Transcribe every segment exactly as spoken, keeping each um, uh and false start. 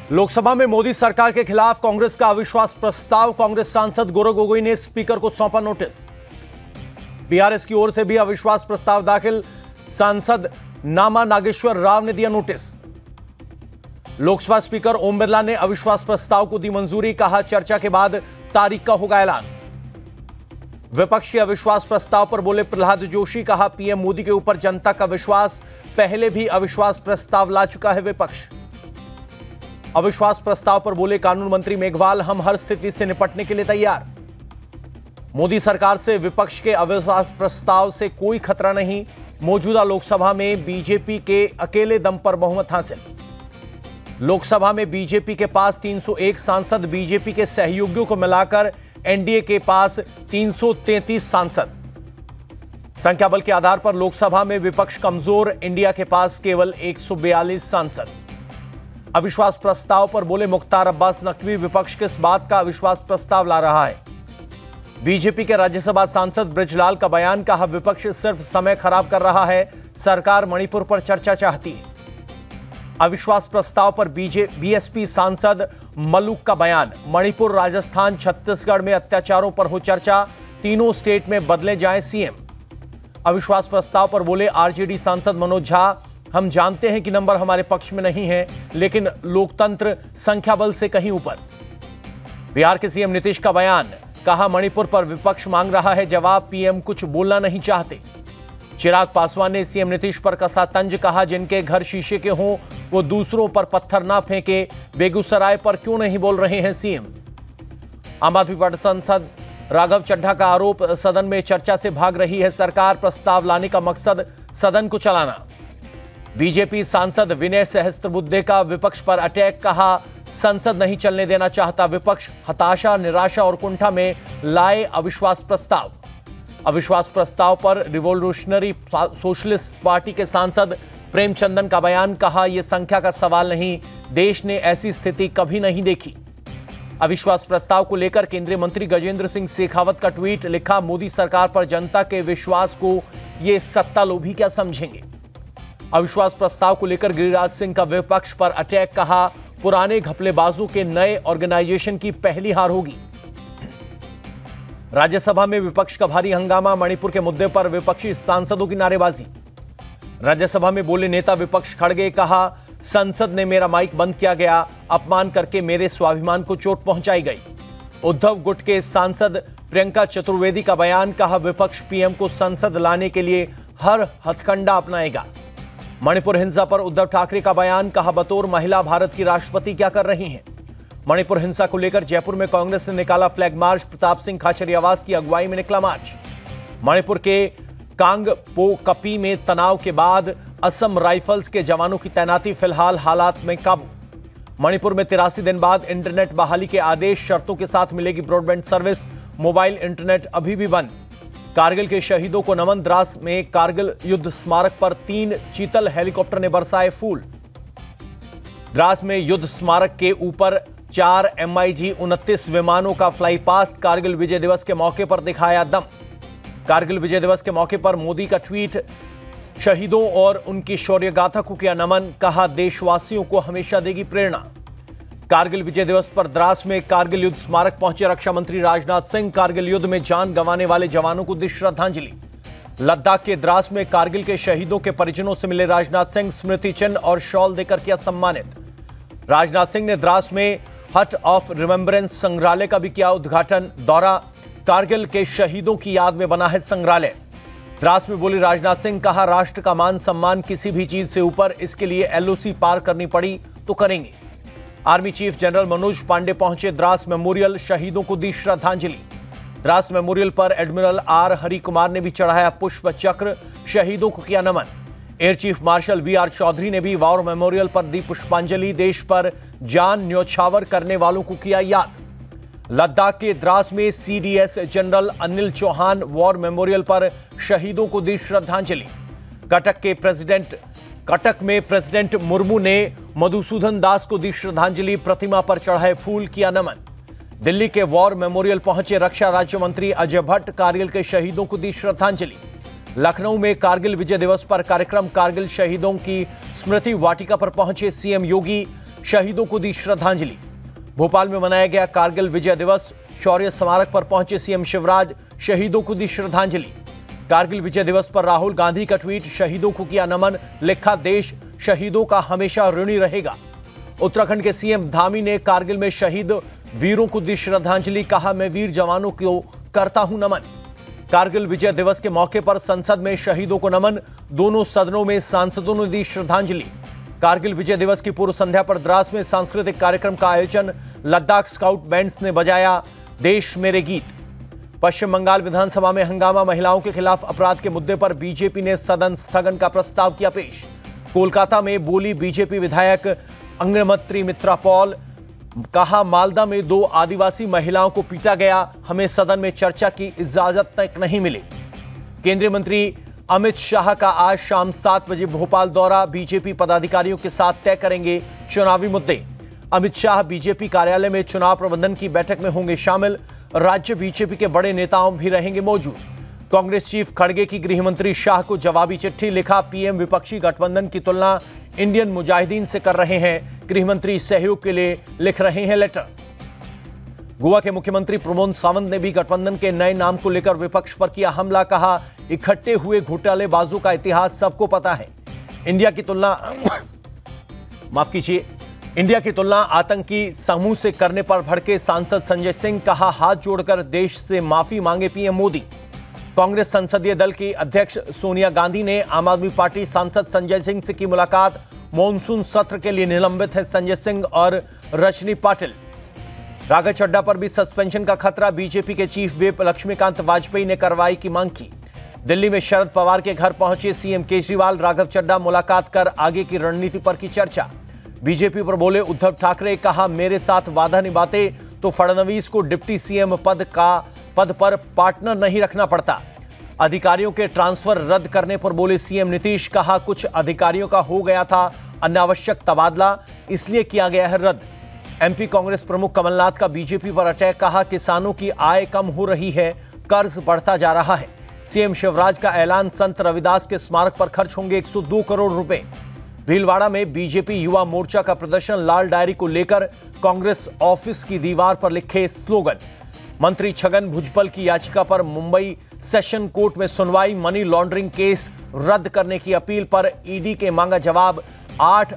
लोकसभा में मोदी सरकार के खिलाफ कांग्रेस का अविश्वास प्रस्ताव। कांग्रेस सांसद गौरव गोगोई ने स्पीकर को सौंपा नोटिस। बीआरएस की ओर से भी अविश्वास प्रस्ताव दाखिल। सांसद नामा नागेश्वर राव ने दिया नोटिस। लोकसभा स्पीकर ओम बिरला ने अविश्वास प्रस्ताव को दी मंजूरी। कहा, चर्चा के बाद तारीख का होगा ऐलान। विपक्षी अविश्वास प्रस्ताव पर बोले प्रहलाद जोशी। कहा, पीएम मोदी के ऊपर जनता का विश्वास। पहले भी अविश्वास प्रस्ताव ला चुका है विपक्ष। अविश्वास प्रस्ताव पर बोले कानून मंत्री मेघवाल। हम हर स्थिति से निपटने के लिए तैयार। मोदी सरकार से विपक्ष के अविश्वास प्रस्ताव से कोई खतरा नहीं। मौजूदा लोकसभा में बीजेपी के अकेले दम पर बहुमत हासिल। लोकसभा में बीजेपी के पास तीन सौ एक सांसद। बीजेपी के सहयोगियों को मिलाकर एनडीए के पास तीन सौ तैंतीस सांसद। संख्या बल के आधार पर लोकसभा में विपक्ष कमजोर। इंडिया के पास केवल एक सौ बयालीस सांसद। अविश्वास प्रस्ताव पर बोले मुख्तार अब्बास नकवी। विपक्ष किस बात का अविश्वास प्रस्ताव ला रहा है। बीजेपी के राज्यसभा सांसद ब्रिजलाल का बयान। कहा, विपक्ष सिर्फ समय खराब कर रहा है। सरकार मणिपुर पर चर्चा चाहती है। अविश्वास प्रस्ताव पर बीजे बीएसपी सांसद मलूक का बयान। मणिपुर, राजस्थान, छत्तीसगढ़ में अत्याचारों पर हो चर्चा। तीनों स्टेट में बदले जाएं सीएम। अविश्वास प्रस्ताव पर बोले आरजेडी सांसद मनोज झा। हम जानते हैं कि नंबर हमारे पक्ष में नहीं है, लेकिन लोकतंत्र संख्या बल से कहीं ऊपर। बिहार के सीएम नीतीश का बयान। कहा, मणिपुर पर विपक्ष मांग रहा है जवाब। पीएम कुछ बोलना नहीं चाहते। चिराग पासवान ने सीएम नीतीश पर कसा तंज। कहा, जिनके घर शीशे के हों वो दूसरों पर पत्थर ना फेंके। बेगूसराय पर क्यों नहीं बोल रहे हैं सीएम। आम आदमी पार्टी सांसद राघव चड्ढा का आरोप। सदन में चर्चा से भाग रही है सरकार। प्रस्ताव लाने का मकसद सदन को चलाना। बीजेपी सांसद विनय सहस्त्रबुद्धे का विपक्ष पर अटैक। कहा, संसद नहीं चलने देना चाहता विपक्ष। हताशा, निराशा और कुंठा में लाए अविश्वास प्रस्ताव। अविश्वास प्रस्ताव पर रिवोल्यूशनरी सोशलिस्ट पार्टी के सांसद प्रेमचंदन का बयान। कहा, यह संख्या का सवाल नहीं, देश ने ऐसी स्थिति कभी नहीं देखी। अविश्वास प्रस्ताव को लेकर केंद्रीय मंत्री गजेंद्र सिंह शेखावत का ट्वीट। लिखा, मोदी सरकार पर जनता के विश्वास को ये सत्ता लोभी क्या समझेंगे। अविश्वास प्रस्ताव को लेकर गिरिराज सिंह का विपक्ष पर अटैक। कहा, पुराने घपलेबाजों के नए ऑर्गेनाइजेशन की पहली हार होगी। राज्यसभा में विपक्ष का भारी हंगामा। मणिपुर के मुद्दे पर विपक्षी सांसदों की नारेबाजी। राज्यसभा में बोले नेता विपक्ष खड़गे। कहा, संसद ने मेरा माइक बंद किया गया। अपमान करके मेरे स्वाभिमान को चोट पहुंचाई गई। उद्धव गुट के सांसद प्रियंका चतुर्वेदी का बयान। कहा, विपक्ष पीएम को संसद लाने के लिए हर हथकंडा अपनाएगा। मणिपुर हिंसा पर उद्धव ठाकरे का बयान। कहा, बतौर महिला भारत की राष्ट्रपति क्या कर रही हैं। मणिपुर हिंसा को लेकर जयपुर में कांग्रेस ने निकाला फ्लैग मार्च। प्रताप सिंह खाचरियावास की अगुवाई में निकला मार्च। मणिपुर के कांगपोकपी में तनाव के बाद असम राइफल्स के जवानों की तैनाती। फिलहाल हालात में काबू। मणिपुर में तिरासी दिन बाद इंटरनेट बहाली के आदेश। शर्तों के साथ मिलेगी ब्रॉडबैंड सर्विस। मोबाइल इंटरनेट अभी भी बंद। कारगिल के शहीदों को नमन। द्रास में कारगिल युद्ध स्मारक पर तीन चीतल हेलीकॉप्टर ने बरसाए फूल। द्रास में युद्ध स्मारक के ऊपर चार एम आई जी उनतीस विमानों का फ्लाई पास्ट। कारगिल विजय दिवस के मौके पर दिखाया दम। कारगिल विजय दिवस के मौके पर मोदी का ट्वीट। शहीदों और उनकी शौर्य गाथा को किया नमन। कहा, देशवासियों को हमेशा देगी प्रेरणा। कारगिल विजय दिवस पर द्रास में कारगिल युद्ध स्मारक पहुंचे रक्षा मंत्री राजनाथ सिंह। कारगिल युद्ध में जान गंवाने वाले जवानों को दी श्रद्धांजलि। लद्दाख के द्रास में कारगिल के शहीदों के परिजनों से मिले राजनाथ सिंह। स्मृति चिन्ह और शॉल देकर किया सम्मानित। राजनाथ सिंह ने द्रास में हट ऑफ रिमेंबरेंस संग्रहालय का भी किया उद्घाटन। दौरा। कारगिल के शहीदों की याद में बना है संग्रहालय। द्रास में बोले राजनाथ सिंह। कहा, राष्ट्र का मान सम्मान किसी भी चीज से ऊपर। इसके लिए एलओसी पार करनी पड़ी तो करेंगे। Army chief general Manoj Pande पहुंचे द्रास मेमोरियल। शहीदों को दी श्रद्धांजलि। द्रास मेमोरियल पर एडमिरल आर हरि कुमार ने भी चढ़ाया पुष्प चक्र। शहीदों को किया नमन। Air chief marshal V R Chaudhary ने भी वॉर मेमोरियल पर दी पुष्पांजलि। देश पर जान न्यौछावर करने वालों को किया याद। लद्दाख के द्रास में CDS general Anil Chauhan war memorial पर शहीदों को दी श्रद्धांजलि। कटक के प्रेसिडेंट कटक में प्रेसिडेंट मुर्मू ने मधुसूदन दास को दी श्रद्धांजलि। प्रतिमा पर चढ़ाए फूल, किया नमन। दिल्ली के वॉर मेमोरियल पहुंचे रक्षा राज्य मंत्री अजय भट्ट। कारगिल के शहीदों को दी श्रद्धांजलि। लखनऊ में कारगिल विजय दिवस पर कार्यक्रम। कारगिल शहीदों की स्मृति वाटिका पर पहुंचे सीएम योगी। शहीदों को दी श्रद्धांजलि। भोपाल में मनाया गया कारगिल विजय दिवस। शौर्य स्मारक पर पहुंचे सीएम शिवराज, शहीदों को दी श्रद्धांजलि। कारगिल विजय दिवस पर राहुल गांधी का ट्वीट, शहीदों को किया नमन, लिखा देश शहीदों का हमेशा ऋणी रहेगा। उत्तराखंड के सीएम धामी ने कारगिल में शहीद वीरों को दी श्रद्धांजलि, कहा मैं वीर जवानों को करता हूं नमन। कारगिल विजय दिवस के मौके पर संसद में शहीदों को नमन, दोनों सदनों में सांसदों ने दी श्रद्धांजलि। कारगिल विजय दिवस की पूर्व संध्या पर द्रास में सांस्कृतिक कार्यक्रम का आयोजन, लद्दाख स्काउट बैंड्स ने बजाया देश मेरे गीत। पश्चिम बंगाल विधानसभा में हंगामा, महिलाओं के खिलाफ अपराध के मुद्दे पर बीजेपी ने सदन स्थगन का प्रस्ताव किया पेश। कोलकाता में बोली बीजेपी विधायक अंग्रमत्री मित्रा पॉल, कहा मालदा में दो आदिवासी महिलाओं को पीटा गया, हमें सदन में चर्चा की इजाजत तक नहीं मिली। केंद्रीय मंत्री अमित शाह का आज शाम सात बजे भोपाल दौरा, बीजेपी पदाधिकारियों के साथ तय करेंगे चुनावी मुद्दे। अमित शाह बीजेपी कार्यालय में चुनाव प्रबंधन की बैठक में होंगे शामिल। राज्य बीजेपी के बड़े नेताओं भी रहेंगे मौजूद। कांग्रेस चीफ खड़गे की गृह मंत्री शाह को जवाबी चिट्ठी, लिखा पीएम विपक्षी गठबंधन की तुलना इंडियन मुजाहिदीन से कर रहे हैं, गृह मंत्री सहयोग के लिए लिख रहे हैं लेटर। गोवा के मुख्यमंत्री प्रमोद सावंत ने भी गठबंधन के नए नाम को लेकर विपक्ष पर किया हमला, कहा इकट्ठे हुए घोटालेबाजों का इतिहास सबको पता है। इंडिया की तुलना माफ कीजिए इंडिया की तुलना आतंकी समूह से करने पर भड़के सांसद संजय सिंह, कहा हाथ जोड़कर देश से माफी मांगे पीएम मोदी। कांग्रेस संसदीय दल की अध्यक्ष सोनिया गांधी ने आम आदमी पार्टी सांसद संजय सिंह से की मुलाकात, मॉनसून सत्र के लिए निलंबित है संजय सिंह और रजनी पाटिल। राघव चड्ढा पर भी सस्पेंशन का खतरा, बीजेपी के चीफ व्हिप लक्ष्मीकांत वाजपेयी ने कार्रवाई की मांग की। दिल्ली में शरद पवार के घर पहुंचे सीएम केजरीवाल, राघव चड्ढा मुलाकात कर आगे की रणनीति पर की चर्चा। बीजेपी पर बोले उद्धव ठाकरे, कहा मेरे साथ वादा निभाते तो फडणवीस को डिप्टी सीएम पद का पद पर पार्टनर नहीं रखना पड़ता। अधिकारियों के ट्रांसफर रद्द करने पर बोले सीएम नीतीश, कहा कुछ अधिकारियों का हो गया था अनावश्यक तबादला, इसलिए किया गया है रद्द। एमपी कांग्रेस प्रमुख कमलनाथ का बीजेपी पर अटैक, कहा किसानों की आय कम हो रही है, कर्ज बढ़ता जा रहा है। सीएम शिवराज का ऐलान, संत रविदास के स्मारक पर खर्च होंगे एक सौ दो करोड़ रुपए। भीलवाड़ा में बीजेपी युवा मोर्चा का प्रदर्शन, लाल डायरी को लेकर कांग्रेस ऑफिस की दीवार पर लिखे स्लोगन। मंत्री छगन भुजबल की याचिका पर मुंबई सेशन कोर्ट में सुनवाई, मनी लॉन्ड्रिंग केस रद्द करने की अपील पर ईडी के मांगा जवाब, आठ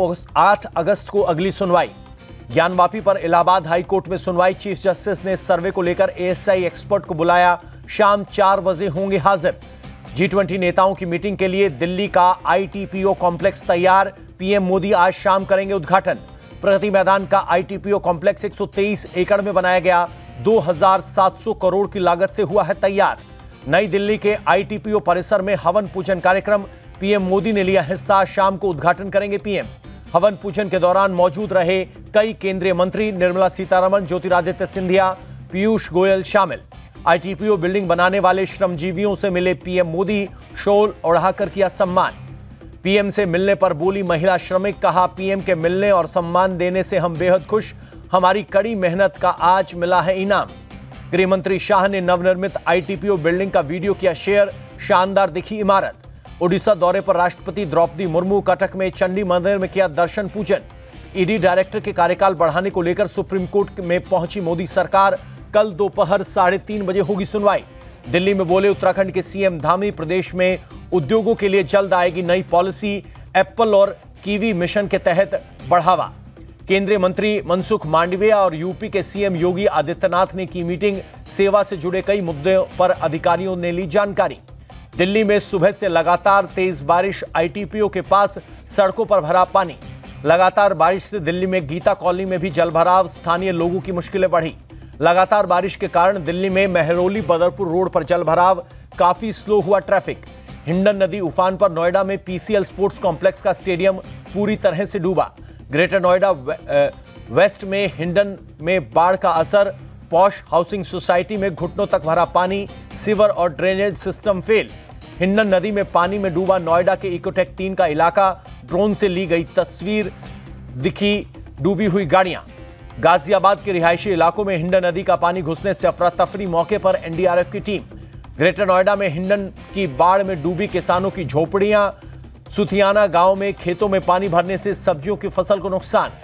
अगस्त को अगली सुनवाई। ज्ञानवापी पर इलाहाबाद हाई कोर्ट में सुनवाई, चीफ जस्टिस ने सर्वे को लेकर एएसआई एक्सपर्ट को बुलाया, शाम चार बजे होंगे हाजिर। जी ट्वेंटी नेताओं की मीटिंग के लिए दिल्ली का आईटीपीओ कॉम्प्लेक्स तैयार, पीएम मोदी आज शाम करेंगे उद्घाटन। प्रगति मैदान का आईटीपीओ कॉम्प्लेक्स एक सौ तेईस एकड़ में बनाया गया, दो हज़ार सात सौ करोड़ की लागत से हुआ है तैयार। नई दिल्ली के आईटीपीओ परिसर में हवन पूजन कार्यक्रम, पीएम मोदी ने लिया हिस्सा, शाम को उद्घाटन करेंगे पीएम। हवन पूजन के दौरान मौजूद रहे कई केंद्रीय मंत्री, निर्मला सीतारमण, ज्योतिरादित्य सिंधिया, पीयूष गोयल शामिल। आईटीपीओ बिल्डिंग बनाने वाले श्रमजीवियों से मिले पीएम मोदी, शॉल ओढ़ाकर किया सम्मान। पीएम से मिलने पर बोली महिला श्रमिक, कहा पीएम के मिलने और सम्मान देने से हम बेहद खुश, हमारी कड़ी मेहनत का आज मिला है इनाम। गृह मंत्री शाह ने नवनिर्मित आईटीपीओ बिल्डिंग का वीडियो किया शेयर, शानदार दिखी इमारत। ओडिशा दौरे पर राष्ट्रपति द्रौपदी मुर्मू, कटक में चंडी मंदिर में किया दर्शन पूजन। ईडी डायरेक्टर के कार्यकाल बढ़ाने को लेकर सुप्रीम कोर्ट में पहुंची मोदी सरकार, कल दोपहर साढ़े तीन बजे होगी सुनवाई। दिल्ली में बोले उत्तराखंड के सीएम धामी, प्रदेश में उद्योगों के लिए जल्द आएगी नई पॉलिसी, एप्पल और कीवी मिशन के तहत बढ़ावा। केंद्रीय मंत्री मनसुख मांडविया और यूपी के सीएम योगी आदित्यनाथ ने की मीटिंग, सेवा से जुड़े कई मुद्दों पर अधिकारियों ने ली जानकारी। दिल्ली में सुबह से लगातार तेज बारिश, आईटीपीओ के पास सड़कों पर भरा पानी। लगातार बारिश से दिल्ली में गीता कॉलोनी में भी जलभराव, स्थानीय लोगों की मुश्किलें बढ़ी। लगातार बारिश के कारण दिल्ली में मेहरौली बदरपुर रोड पर जलभराव, काफी स्लो हुआ ट्रैफिक। हिंडन नदी उफान पर, नोएडा में पीसीएल स्पोर्ट्स कॉम्प्लेक्स का स्टेडियम पूरी तरह से डूबा। ग्रेटर नोएडा वेस्ट में हिंडन में बाढ़ का असर, पॉश हाउसिंग सोसाइटी में घुटनों तक भरा पानी, सीवर और ड्रेनेज सिस्टम फेल। हिंडन नदी में पानी में डूबा नोएडा के इकोटेक तीन का इलाका, ड्रोन से ली गई तस्वीर दिखी डूबी हुई गाड़ियां। गाजियाबाद के रिहायशी इलाकों में हिंडन नदी का पानी घुसने से अफरा तफरी, मौके पर एनडीआरएफ की टीम। ग्रेटर नोएडा में हिंडन की बाढ़ में डूबी किसानों की झोपड़ियां, सुथियाना गांव में खेतों में पानी भरने से सब्जियों की फसल को नुकसान।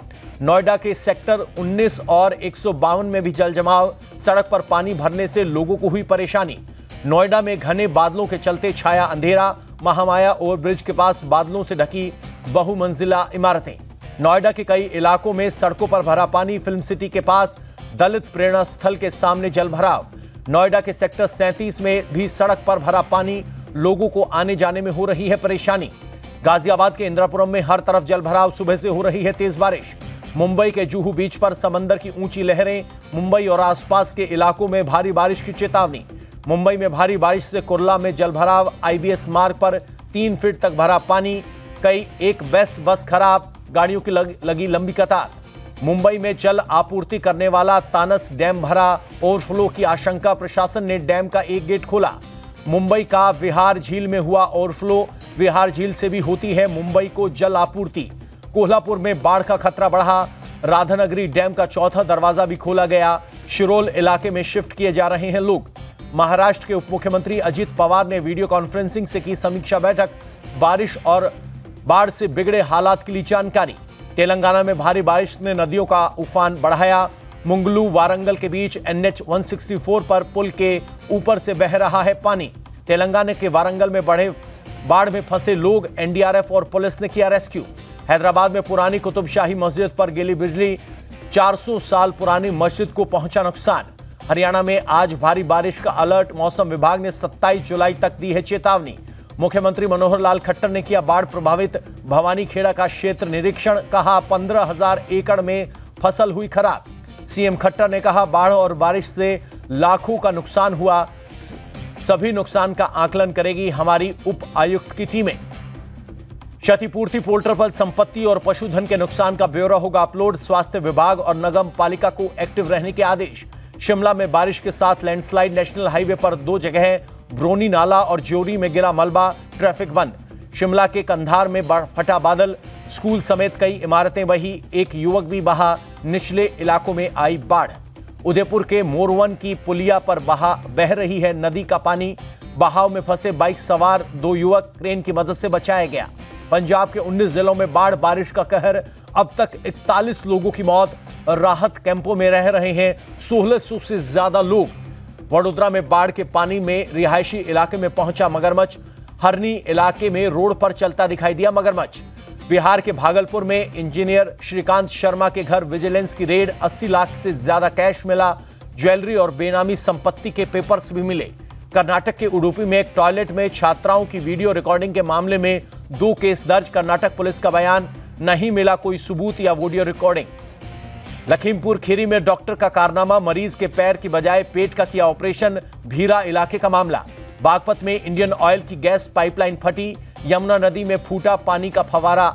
नोएडा के सेक्टर उन्नीस और एक सौ बावन में भी जल जमाव, सड़क पर पानी भरने से लोगों को हुई परेशानी। नोएडा में घने बादलों के चलते छाया अंधेरा, महामाया ओवरब्रिज के पास बादलों से ढकी बहुमंजिला इमारतें। नोएडा के कई इलाकों में सड़कों पर भरा पानी, फिल्म सिटी के पास दलित प्रेरणा स्थल के सामने जल भराव। नोएडा के सेक्टर सैंतीस में भी सड़क पर भरा पानी, लोगों को आने जाने में हो रही है परेशानी। गाजियाबाद के इंदिरापुरम में हर तरफ जल भराव, सुबह से हो रही है तेज बारिश। मुंबई के जुहू बीच पर समंदर की ऊंची लहरें, मुंबई और आसपास के इलाकों में भारी बारिश की चेतावनी। मुंबई में भारी बारिश से कुर्ला में जल भराव, आईबीएस मार्ग पर तीन फीट तक भरा पानी, कई एक बेस्ट बस खराब, गाड़ियों की लग, लगी लंबी कतार। मुंबई में जल आपूर्ति करने वाला तानस डैम भरा, ओवरफ्लो की आशंका, प्रशासन ने डैम का एक गेट खोला। मुंबई का विहार झील में हुआ ओवरफ्लो, विहार झील से भी होती है मुंबई को जल आपूर्ति। कोल्हापुर में बाढ़ का खतरा बढ़ा, राधानगरी डैम का चौथा दरवाजा भी खोला गया। शिरोल इलाके में शिफ्ट किए जा रहे हैं लोग। महाराष्ट्र के उप मुख्यमंत्री अजित पवार ने वीडियो कॉन्फ्रेंसिंग से की समीक्षा बैठक, बारिश और बाढ़ से बिगड़े हालात के लिए जानकारी। तेलंगाना में भारी बारिश ने नदियों का उफान बढ़ाया। मुंगलू वारंगल के बीच एन एच एक सौ चौंसठ पर पुल के ऊपर से बह रहा है पानी। तेलंगाना के वारंगल में बढ़े बाढ़ में फंसे लोग, एनडीआरएफ और पुलिस ने किया रेस्क्यू। हैदराबाद में पुरानी कुतुबशाही मस्जिद पर गिरी बिजली, चार सौ साल पुरानी मस्जिद को पहुंचा नुकसान। हरियाणा में आज भारी बारिश का अलर्ट, मौसम विभाग ने सत्ताईस जुलाई तक दी है चेतावनी। मुख्यमंत्री मनोहर लाल खट्टर ने किया बाढ़ प्रभावित भवानीखेड़ा का क्षेत्र निरीक्षण, कहा पंद्रह हजार एकड़ में फसल हुई खराब। सीएम खट्टर ने कहा बाढ़ और बारिश से लाखों का नुकसान हुआ, सभी नुकसान का आकलन करेगी हमारी उप आयुक्त की टीमें। क्षतिपूर्ति पोर्टल पर संपत्ति और पशुधन के नुकसान का ब्यौरा होगा अपलोड, स्वास्थ्य विभाग और नगर पालिका को एक्टिव रहने के आदेश। शिमला में बारिश के साथ लैंडस्लाइड, नेशनल हाईवे पर दो जगह ब्रोनी नाला और ज्योरी में गिरा मलबा, ट्रैफिक बंद। शिमला के कंधार में फटा बादल, स्कूल समेत कई इमारतें बही, एक युवक भी बहा, निचले इलाकों में आई बाढ़। उदयपुर के मोरवन की पुलिया पर बहा बह रही है नदी का पानी, बहाव में फंसे बाइक सवार दो युवक क्रेन की मदद से बचाया गया। पंजाब के उन्नीस जिलों में बाढ़ बारिश का कहर, अब तक इकतालीस लोगों की मौत, राहत कैंपों में रह रहे हैं सोलह सौ से ज्यादा लोग। वडोदरा में बाढ़ के पानी में रिहायशी इलाके में पहुंचा मगरमच्छ, हरनी इलाके में रोड पर चलता दिखाई दिया मगरमच्छ। बिहार के भागलपुर में इंजीनियर श्रीकांत शर्मा के घर विजिलेंस की रेड, अस्सी लाख से ज्यादा कैश मिला, ज्वेलरी और बेनामी संपत्ति के पेपर्स भी मिले। कर्नाटक के उडुपी में एक टॉयलेट में छात्राओं की वीडियो रिकॉर्डिंग के मामले में दो केस दर्ज, कर्नाटक पुलिस का बयान, नहीं मिला कोई सबूत या वीडियो रिकॉर्डिंग। लखीमपुर खीरी में डॉक्टर का कारनामा, मरीज के पैर की बजाय पेट का किया ऑपरेशन, भीरा इलाके का मामला। बागपत में इंडियन ऑयल की गैस पाइपलाइन फटी, यमुना नदी में फूटा पानी का फवारा।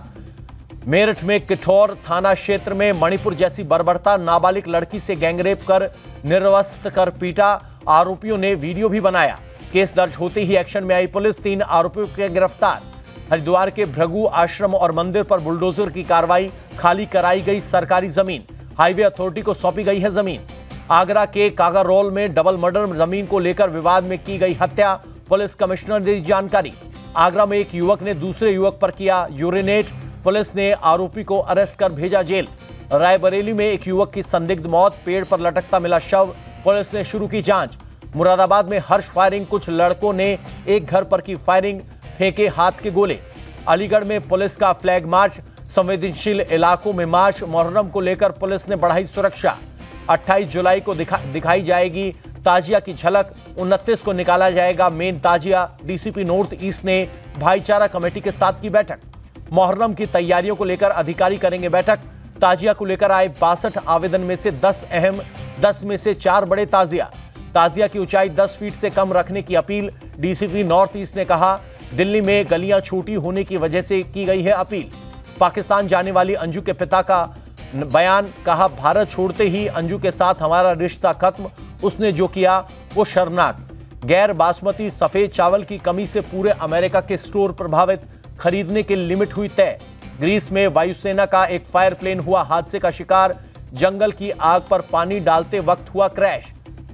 मेरठ में किठौर थाना क्षेत्र में मणिपुर जैसी बर्बरता, नाबालिग लड़की से गैंगरेप कर निर्वस्त्र कर पीटा, आरोपियों ने वीडियो भी बनाया। केस दर्ज होते ही एक्शन में आई पुलिस, तीन आरोपियों के गिरफ्तार। हरिद्वार के भृगु आश्रम और मंदिर पर बुलडोजर की कार्रवाई, खाली कराई गई सरकारी जमीन, हाईवे अथॉरिटी को सौंपी गई है जमीन। आगरा के कागारोल में डबल मर्डर, जमीन को लेकर विवाद में की गई हत्या, पुलिस कमिश्नर ने दी जानकारी। आगरा में एक युवक ने दूसरे युवक पर किया यूरिनेट, पुलिस ने आरोपी को अरेस्ट कर भेजा जेल। रायबरेली में एक युवक की संदिग्ध मौत, पेड़ पर लटकता मिला शव, पुलिस ने शुरू की जांच। मुरादाबाद में हर्ष फायरिंग, कुछ लड़कों ने एक घर पर की फायरिंग, फेंके हाथ के गोले। अलीगढ़ में पुलिस का फ्लैग मार्च, संवेदनशील इलाकों में मार्च, मुहर्रम को लेकर पुलिस ने बढ़ाई सुरक्षा। अट्ठाईस जुलाई को दिखा, दिखाई जाएगी ताजिया की झलक, उनतीस को निकाला जाएगा मेन ताजिया। डीसीपी नॉर्थ ईस्ट ने भाईचारा कमेटी के साथ की बैठक। मुहर्रम की तैयारियों को लेकर अधिकारी करेंगे बैठक। ताजिया को लेकर आए बासठ आवेदन में से दस अहम, दस में से चार बड़े ताजिया। ताजिया की ऊंचाई दस फीट से कम रखने की अपील, डीसीपी नॉर्थ ईस्ट ने कहा। दिल्ली में गलियां छोटी होने की वजह से की गई है अपील। पाकिस्तान जाने वाली अंजू के पिता का बयान, कहा भारत छोड़ते ही अंजू के साथ हमारा रिश्ता खत्म, उसने जो किया वो शर्मनाक। गैर बासमती सफेद चावल की कमी से पूरे अमेरिका के स्टोर प्रभावित, खरीदने की लिमिट हुई तय। ग्रीस में वायुसेना का एक फायर प्लेन हुआ हादसे का शिकार, जंगल की आग पर पानी डालते वक्त हुआ क्रैश।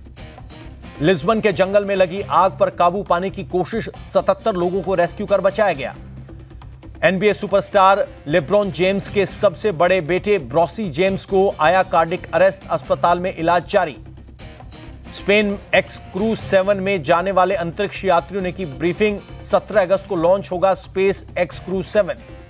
लिस्बन के जंगल में लगी आग पर काबू पाने की कोशिश, सतहत्तर लोगों को रेस्क्यू कर बचाया गया। एनबीए सुपरस्टार लेब्रॉन जेम्स के सबसे बड़े बेटे ब्रॉसी जेम्स को आया कार्डिक अरेस्ट, अस्पताल में इलाज जारी। स्पेन एक्स क्रूज सेवन में जाने वाले अंतरिक्ष यात्रियों ने की ब्रीफिंग, सत्रह अगस्त को लॉन्च होगा स्पेस एक्स क्रूज सेवन।